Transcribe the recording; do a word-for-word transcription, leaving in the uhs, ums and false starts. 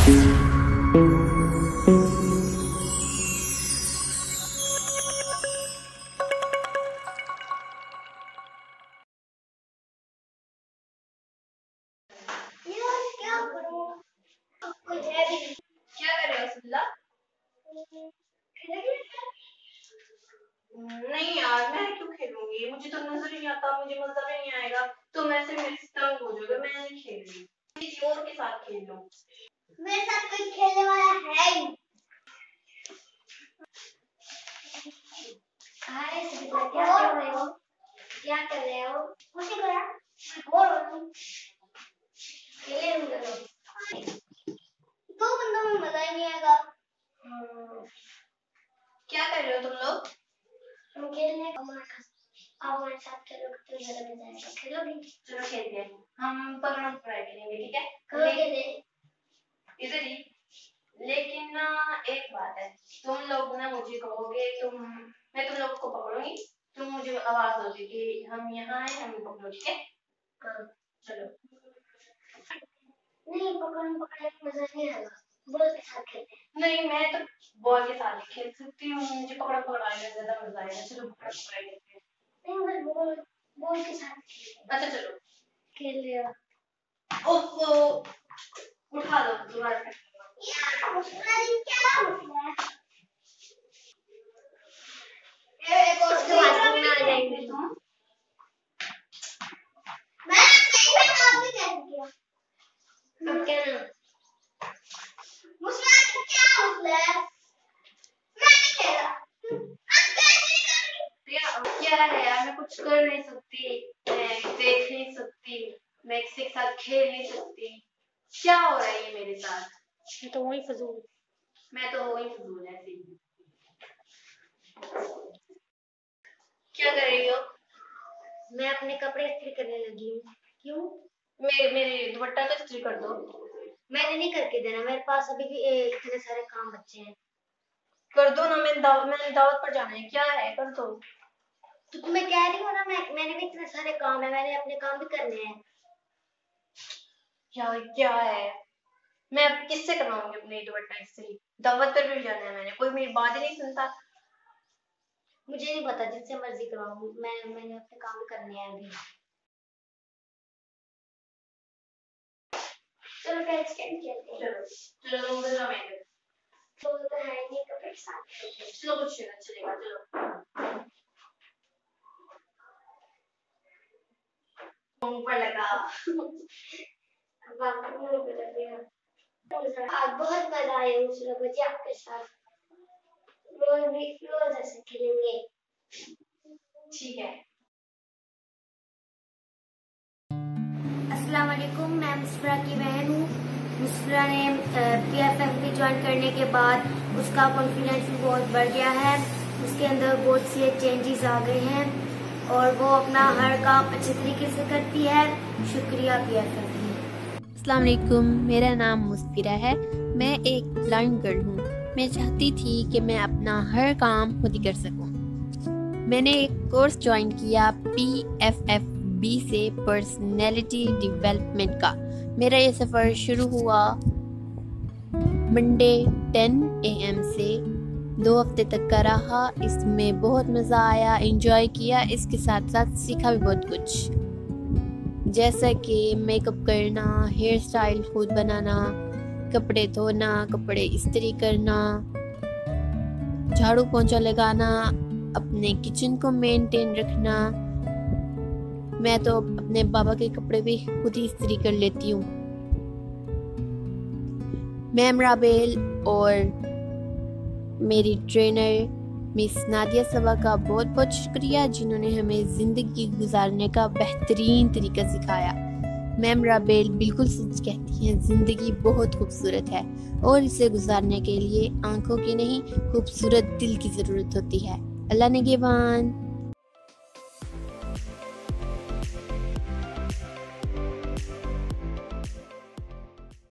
क्या करूं? कोई है भी नहीं। क्या कर रहे हो सुल्ला? नहीं यार, मैं क्यों खेलूंगी? मुझे तो नजर ही नहीं आता, मुझे मजा भी नहीं आएगा। तुम ऐसे मेरे से तंग हो जाओगे। मैं नहीं खेल रही, किसी और के साथ खेल लो। मेरे साथ कोई खेलने वाला है ही। हाय सुल्ला, क्या कर रहे हो? क्या कर रहे हो? कुछ नहीं कर रहा, मैं बोर हो रही हूँ। खेले हम लोग। दो बंदों में मजा ही नहीं आएगा। क्या कर रहे हो तुम लोग? हम खेलने का मन कर। आओ हमारे साथ खेलो, तो ज्यादा मजा आएगा। खेलोगे? चलो खेलते हैं। हम पकड़म पकड़ाई खेलेंगे, ठीक है? कहाँ खेले? इधर ही। लेकिन ना एक बात है, तुम लोग ना मुझे कहोगे, तुम मैं तुम लोग को पकड़ूंगी, तुम मुझे आवाज दोगे कि हम यहाँ हैं, हमें पकड़ो, ठीक है? हाँ चलो। नहीं, पकड़म पकड़ाई मजा नहीं आएगा। बॉल के साथ खेलते हैं। नहीं, मैं तो बॉल के साथ खेल सकती हूँ, मुझे पकड़म पकड़ाई में ज्यादा मजा आएगा। चलो पकड़म पकड़ाई खेलते हैं। नहीं, मैं बॉल बॉल के साथ खेलते हैं। अच्छा चलो खेल लिया। ओहो, उठा दो दोबारा। यार मुस्कुरा रही, क्या मसला है? ये एक और बात में आ जाएंगे तुम। मैं नहीं, मैं आप भी कैसे किया? अब क्या ना मुस्कुरा रही, क्या मसला है? मैं नहीं खेला। अब कैसे करूंगी? यार क्या है यार, मैं कुछ कर नहीं सकती, मैं देख नहीं सकती, मैं किसी के साथ खेल नहीं सकती। क्या हो रहा है ये मेरे साथ? मैं तो वही फजूल मैं तो वही फजूल ऐसी। क्या कर रही हो? मैं अपने कपड़े इस्त्री करने लगी हूँ। क्यों? मेरे मेरे दुपट्टा तो इस्त्री कर दो। मैंने नहीं करके देना, मेरे पास अभी भी ए, इतने सारे काम बच्चे हैं। कर दो ना, मैंने दाव, मैंने दावत पर जाना है। क्या है, कर दो। तो तुम्हें कह रही हो ना, मैं मैंने भी इतने सारे काम है, मैंने अपने काम भी करने हैं। यार क्या है, मैं अब किससे करवाऊंगी अपनी दुपट्टा इस्त्री? दावत पर भी जाना है मैंने, कोई मेरी बात ही नहीं सुनता। मुझे नहीं पता, जिससे मर्जी करवाऊं, मैं मैंने अपने काम भी करने हैं अभी। चलो कैच कैच खेलते हैं। चलो चलो तुम बजाओ, मैं तो तो है नहीं, कपड़े के साथ खेलते हैं। चलो कुछ नहीं चलेगा, चलो ऊपर लगा। अब आपको मुंह पे लग गया। आज बहुत मजा आया मुझे बच्चे आपके साथ। रोज भी रोज ऐसे खेलेंगे, ठीक है? अस्सलाम वालेकुम, मैं मुस्फरा की बहन हूँ। मुस्फरा ने P F F B join करने के बाद उसका कॉन्फिडेंस भी बहुत बढ़ गया है, उसके अंदर बहुत से चेंजेस आ गए हैं और वो अपना हर काम अच्छे तरीके से करती है। शुक्रिया पी एफ एफ बी। अस्सलाम वालेकुम, मेरा नाम मुस्फिरा है। मैं एक ब्लाइंड गर्ल हूँ। मैं चाहती थी कि मैं अपना हर काम खुद ही कर सकूँ। मैंने एक कोर्स ज्वाइन किया पी एफ एफ बी से, पर्सनैलिटी डेवलपमेंट का। मेरा ये सफ़र शुरू हुआ मंडे टेन ए एम से, दो हफ्ते तक का रहा। इसमें बहुत मज़ा आया, एंजॉय किया, इसके साथ साथ सीखा भी बहुत कुछ, जैसा कि मेकअप करना, हेयर स्टाइल खुद बनाना, कपड़े धोना, कपड़े इस्त्री करना, झाड़ू पोंछा लगाना, अपने किचन को मेंटेन रखना। मैं तो अपने बाबा के कपड़े भी खुद ही इस्त्री कर लेती हूँ। मैम राबेल और मेरी ट्रेनर मिस नादिया सबा का बहुत बहुत शुक्रिया, जिन्होंने हमें ज़िंदगी गुजारने का बेहतरीन तरीका सिखाया। मैम राबेल बिल्कुल सच कहती हैं, ज़िंदगी बहुत खूबसूरत है और इसे गुजारने के लिए आंखों की नहीं, खूबसूरत दिल की ज़रूरत होती है। अल्लाह निगहबान।